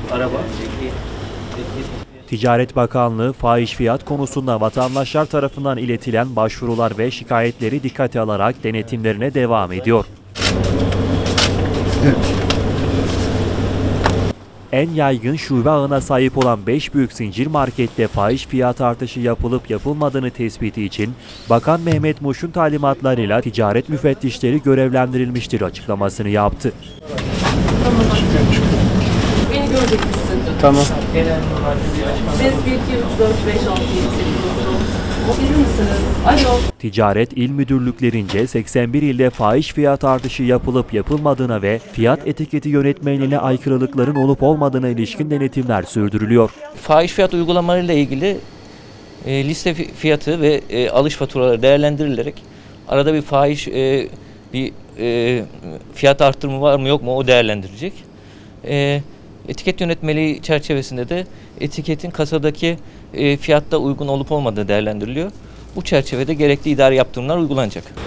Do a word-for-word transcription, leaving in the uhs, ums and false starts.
araba. Ticaret Bakanlığı fahiş fiyat konusunda vatandaşlar tarafından iletilen başvurular ve şikayetleri dikkate alarak denetimlerine devam ediyor. Evet. En yaygın şube ağına sahip olan beş büyük zincir markette fahiş fiyat artışı yapılıp yapılmadığını tespiti için Bakan Mehmet Muş'un talimatlarıyla ticaret müfettişleri görevlendirilmiştir açıklamasını yaptı. Beni görecek misin? Tamam. Ses bir, iki, üç, dört, beş, altı, yedi, sekiz, dokuz. Gelir misiniz? Alo. Ticaret İl Müdürlüklerince seksen bir ilde fahiş fiyat artışı yapılıp yapılmadığına ve fiyat etiketi yönetmeliğine aykırılıkların olup olmadığına ilişkin denetimler sürdürülüyor. Fahiş fiyat uygulamalarıyla ilgili e, liste fiyatı ve e, alış faturaları değerlendirilerek arada bir fahiş e, bir e, fiyat arttırımı var mı yok mu o değerlendirilecek. E, etiket yönetmeliği çerçevesinde de etiketin kasadaki e, fiyatta uygun olup olmadığı değerlendiriliyor. Bu çerçevede gerekli idari yaptırımlar uygulanacak.